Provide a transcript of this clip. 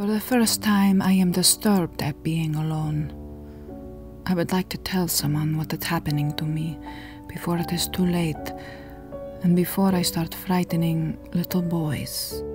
For the first time, I am disturbed at being alone. I would like to tell someone what is happening to me before it is too late and before I start frightening little boys.